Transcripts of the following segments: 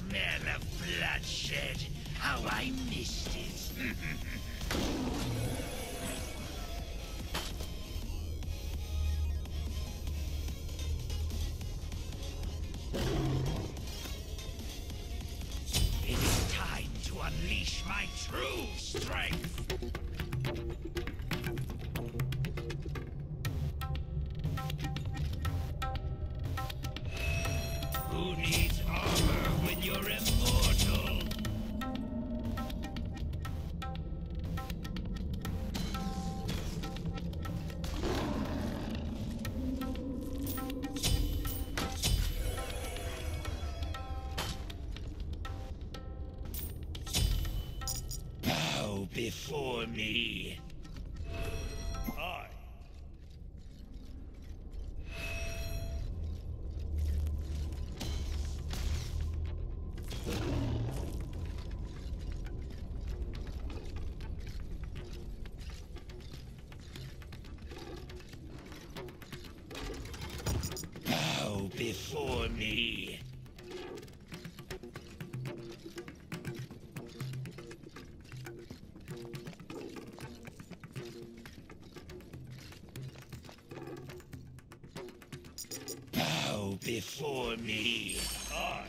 smell of bloodshed. How I missed it. It is time to unleash my true strength. Who needs armor when you're immortal? Bow before me. I bow before me. Bow before me. I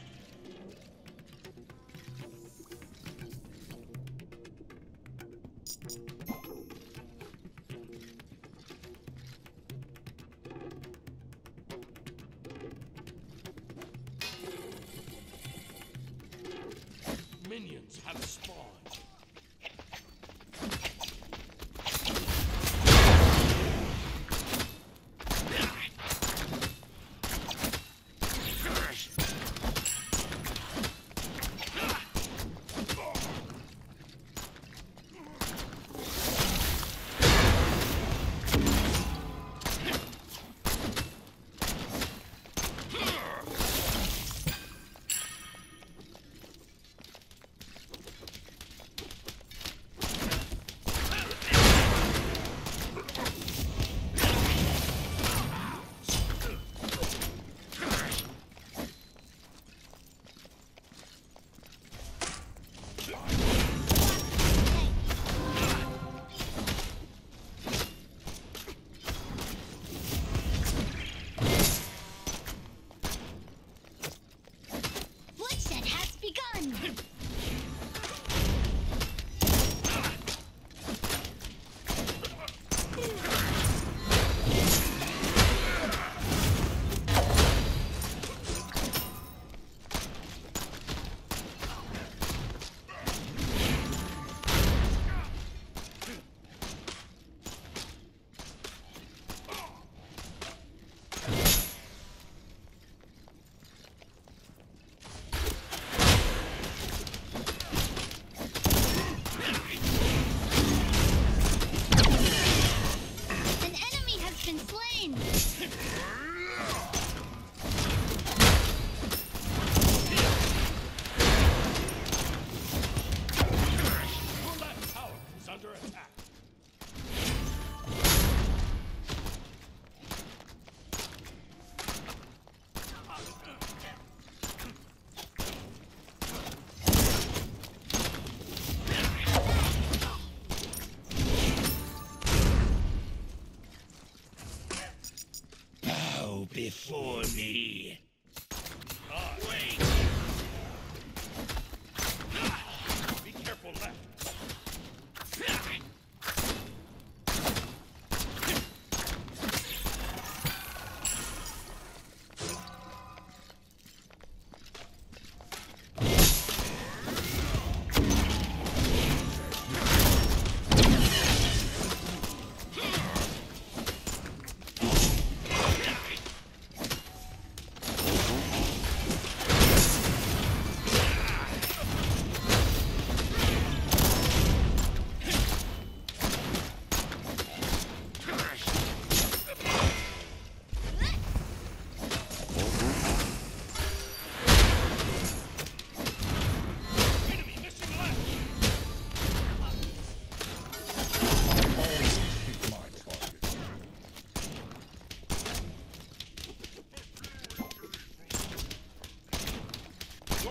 Minions have spawned.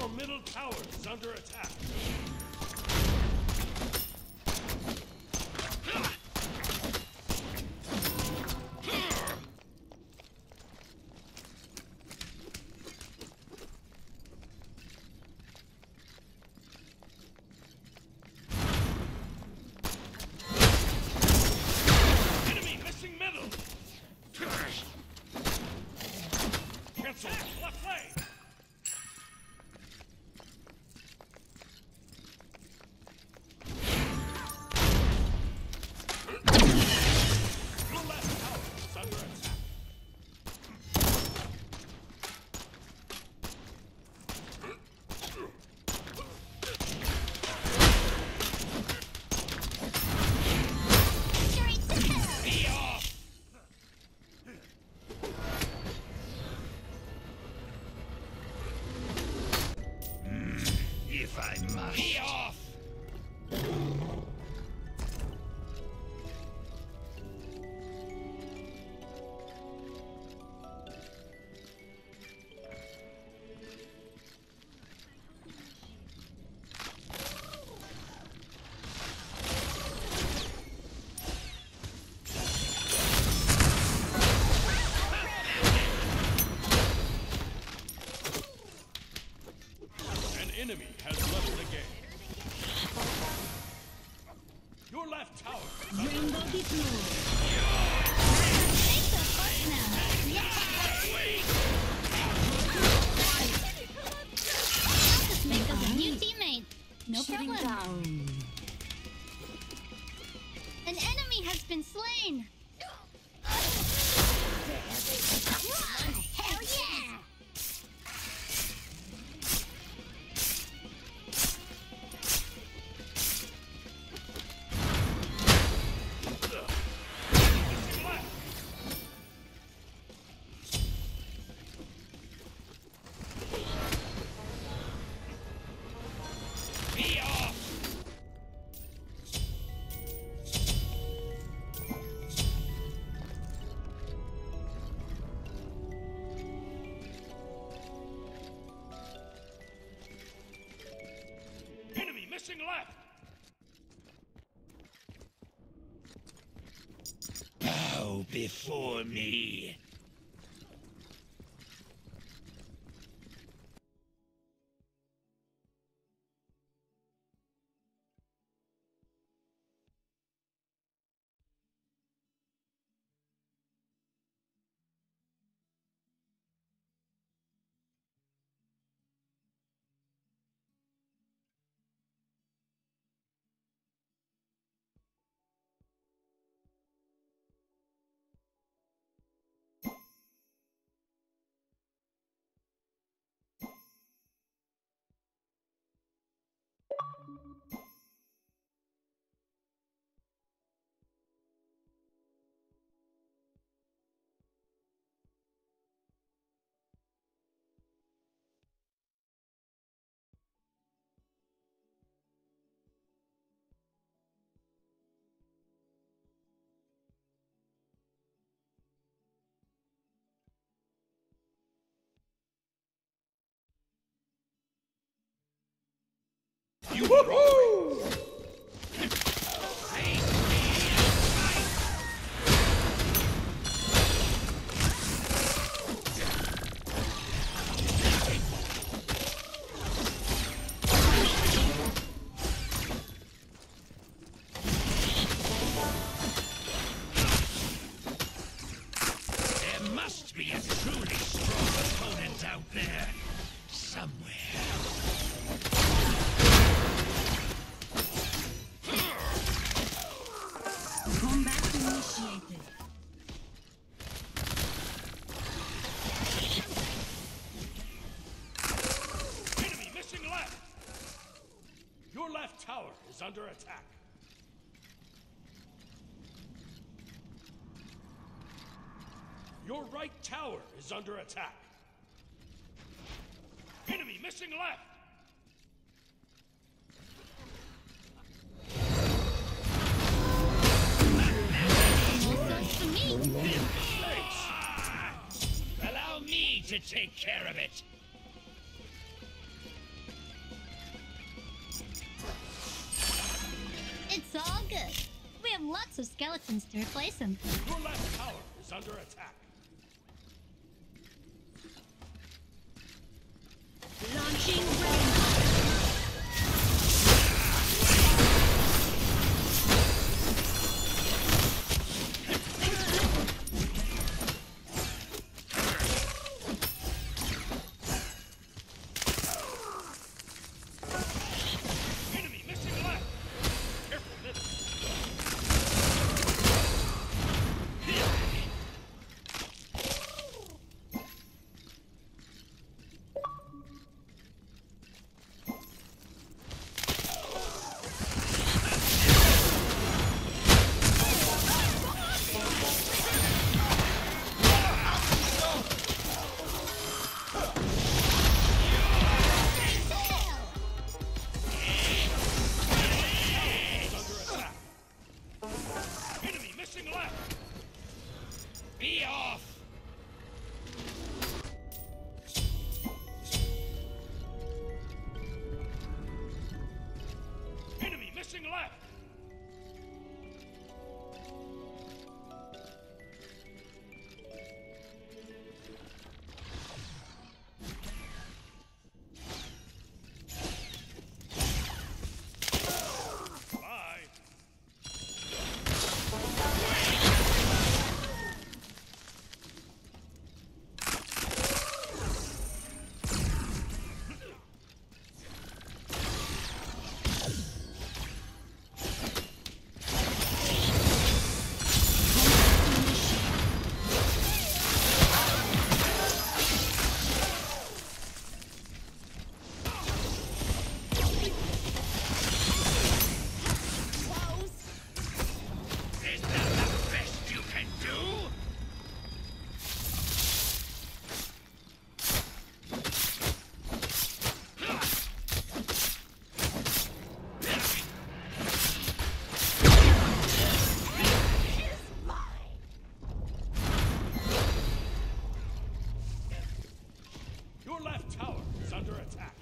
Your middle tower is under attack. Enemy missing middle. Cancel. Left lane. Your left tower is under attack. Be off! If I must. Be off! An enemy has left the game. Your left tower is under Rainbow attack. deployed. Just make us a new teammate. No Shooting problem. down. An enemy has been slain. Hell yeah! Missing left. Be off! Enemy missing left. Bow before me. There must be a truly strong opponent out there. Somewhere. Combat initiated. Enemy missing left. Your left tower is under attack. Your right tower is under attack. Enemy missing left. Almost to me. Allow me to take care of it. It's all good. We have lots of skeletons to replace them. Your left tower is under attack. Launching rain. Enemy missing left. Careful, middle. Enemy missing left! Be off! Enemy missing left! Bye! Is that the best you can do? Your left tower is under attack.